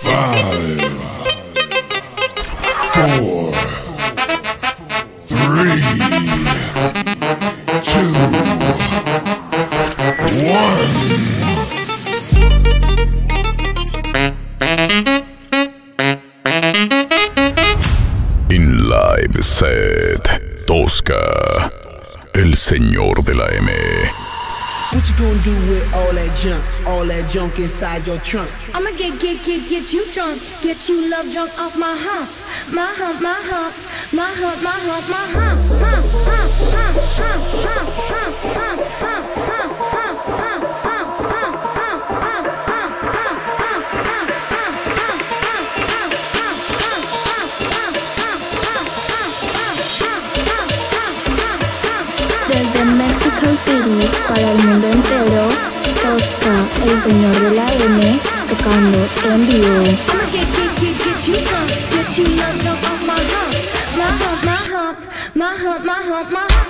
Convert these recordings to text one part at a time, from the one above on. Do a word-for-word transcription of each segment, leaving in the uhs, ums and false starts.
Five, four, three, two, one. In live set, Tosca, el señor de la M. What you gonna do with all that junk, all that junk inside your trunk? I'ma get, get, get, get you drunk, get you love drunk off my hump, my hump, my hump, my hump, my hump, my hump, hump, hump, hump, hump, hump, hump, hump, hump, hump, hump, hump, Desde Mexico City para el mundo entero, Tosca, el señor de la M, tocando en vivo. I'ma get, get, get, get you drunk, get you love drunk off my hump, my hump, my hump, my hump, my hump, my hump.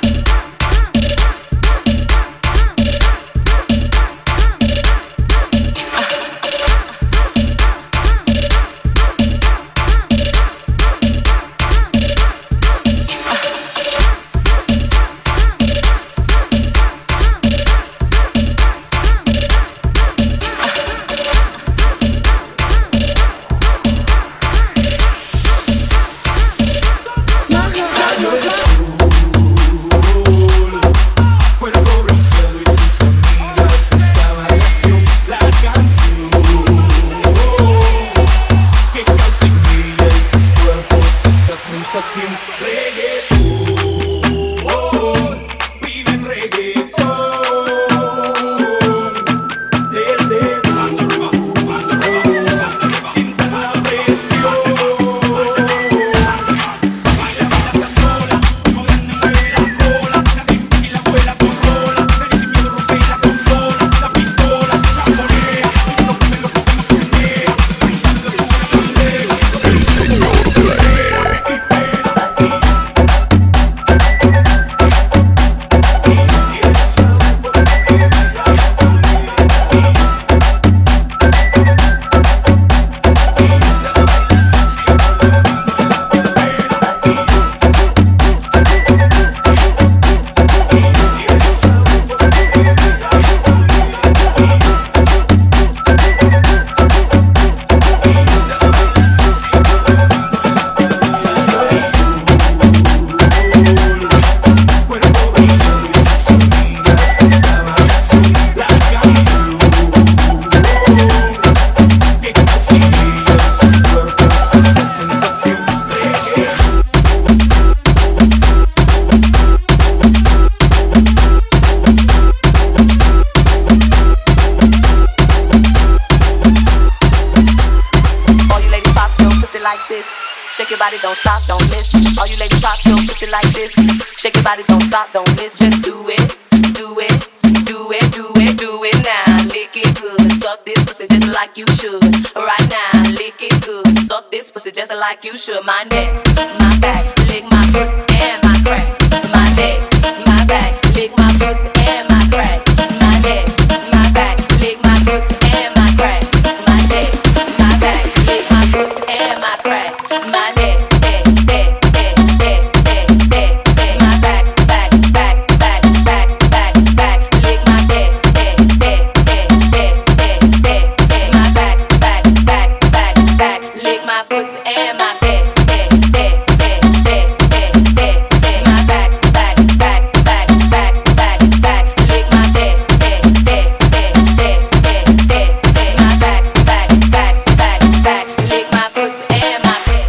Shake your body, don't stop, don't miss. All you ladies pop your pussy like this. Shake your body, don't stop, don't miss. Just do it, do it, do it, do it, do it now. Lick it good, suck this pussy just like you should. Right now, lick it good, suck this pussy just like you should. My neck, my back, lick my pussy and my crack. My neck, my back, lick my pussy and my crack. My neck, my back, lick my pussy and my crack. My neck, my back, lick my pussy and my crack. My neck, neck, neck, neck, neck, neck, neck, neck. My back, back, back, back, back, back, back. Lick my neck, neck, neck, neck, neck, neck, neck, neck. My back, back, back, back, back. Lick my pussy and my neck, neck, neck, neck, neck, neck, neck, neck. My back, back, back, back, back, back, back. Lick my neck, neck, neck, neck, neck, neck, neck, neck. My back, back, back, back, back. Lick my pussy and my neck.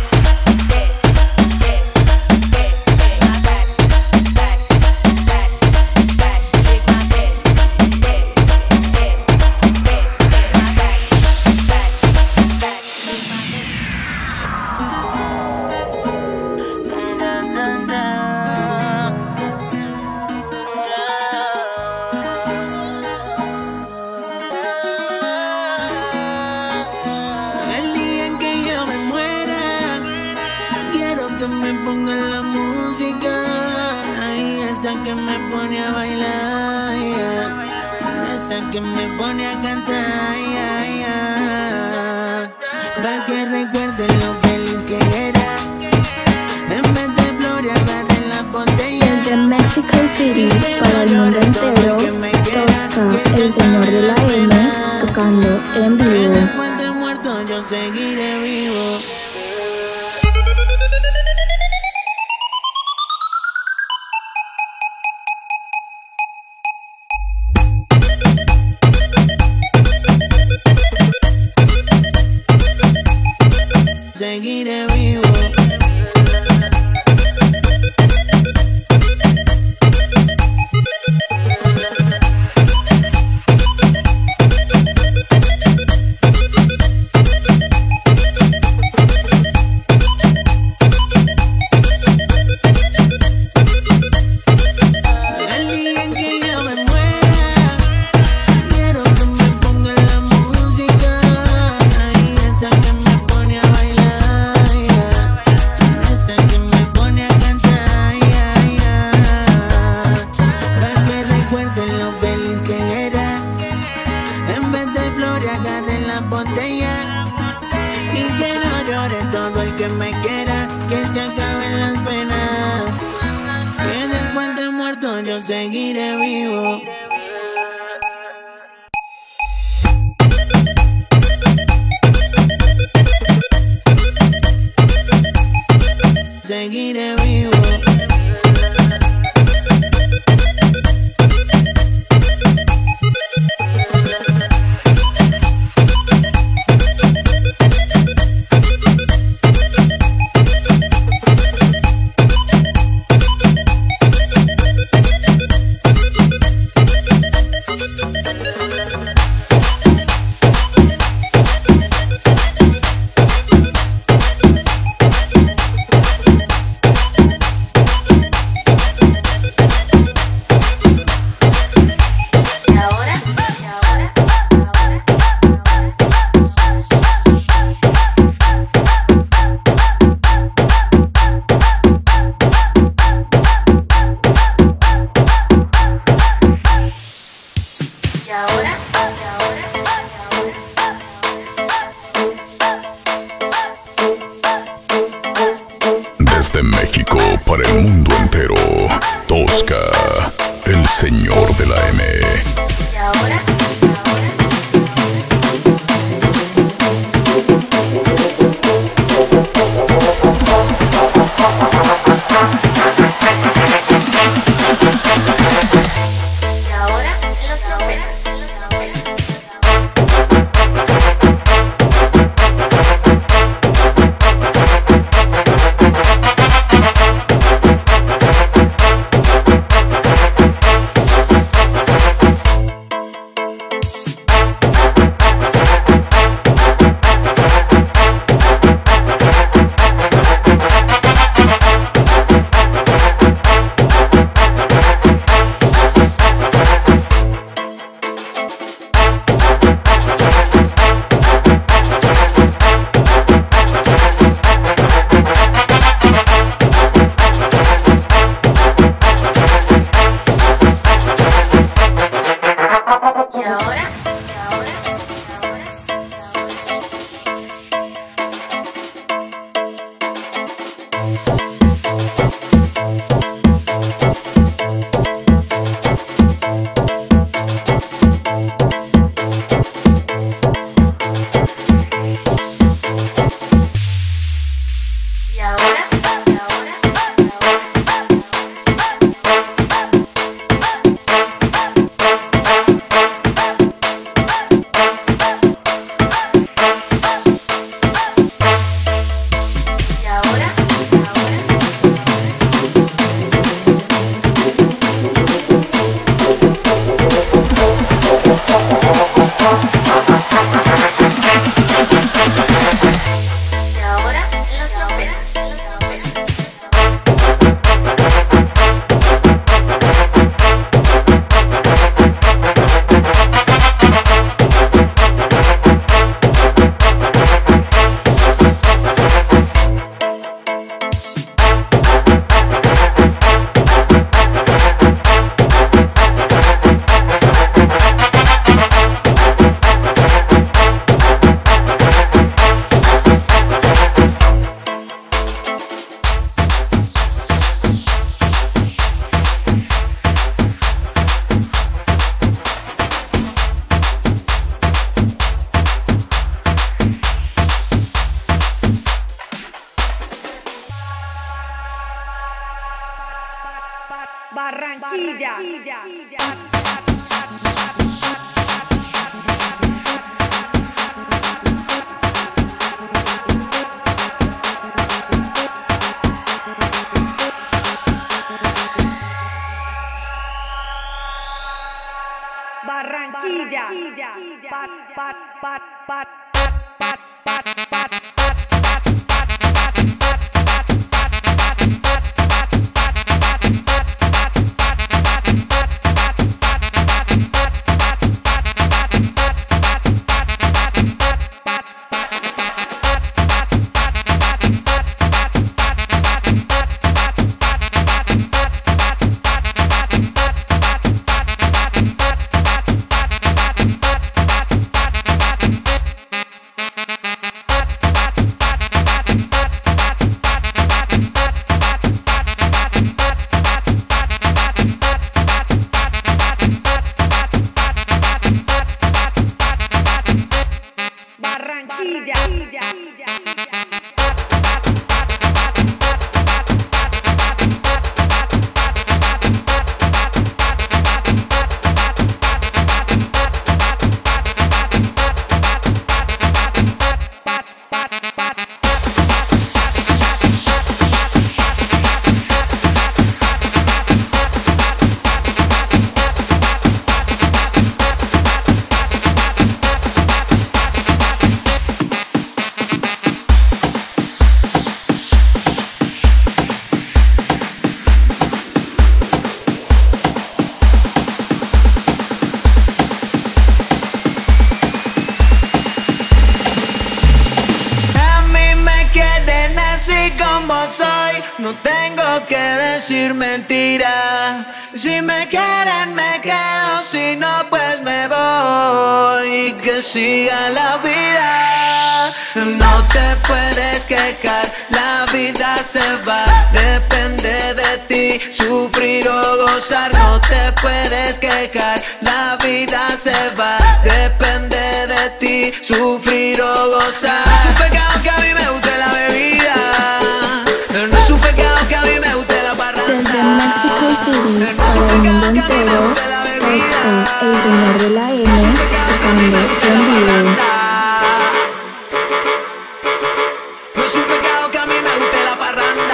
El día en que yo me muera, quiero que me pongan la música, ay, esa que me pone a bailar, yeah. Esa que me pone a cantar, yeah, yeah. en Que vivo. después de muerto yo seguiré vivo. Seguiré vivo. El día en que yo me muera, quiero que me ponga la música, ay, esa que me pone a bailar, esa que me pone a cantar, para que recuerden lo feliz que era. En vez de flores agarren la botella y que no llore todo el que me quiera, que se acaben las penas, que después de muerto yo seguiré vivo. Seguiré vivo. Desde México para el mundo entero, Tosca, el señor de la M. Y ahora, y ahora los trompetas, los trompetas. Barranquilla. Barranquilla. Pat, pat, pat, pat, pat, pat, pat, pat. No tengo que decir mentiras. Si me quieren me quedo, si no pues me voy. Que siga la vida. No te puedes quejar, la vida se va. Depende de ti, sufrir o gozar. No te puedes quejar, la vida se va. Depende de ti, sufrir o gozar. Es un pecado que a mí me guste la bebida. No es un pecado que a mí me guste la parranda. Desde Mexico City para el mundo entero, Tosca, el señor de la M, tocando en vivo. No es un pecado que a mí me guste la parranda.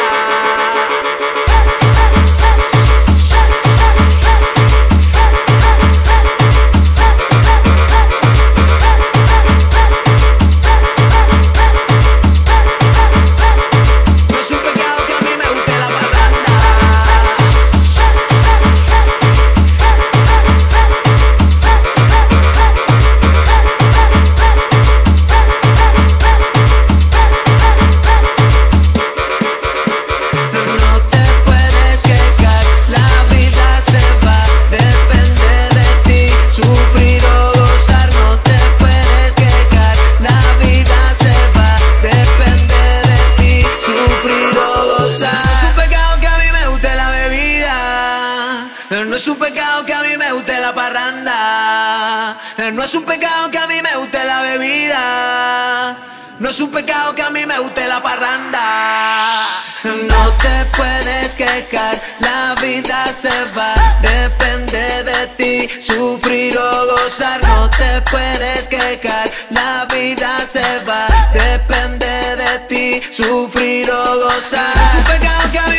No es un pecado que a mí me guste la parranda. No es un pecado que a mí me guste la bebida. No es un pecado que a mí me guste la parranda. No te puedes quejar, la vida se va. Depende de ti, sufrir o gozar. No te puedes quejar, la vida se va. Depende de ti, sufrir o gozar. No es un pecado que a mí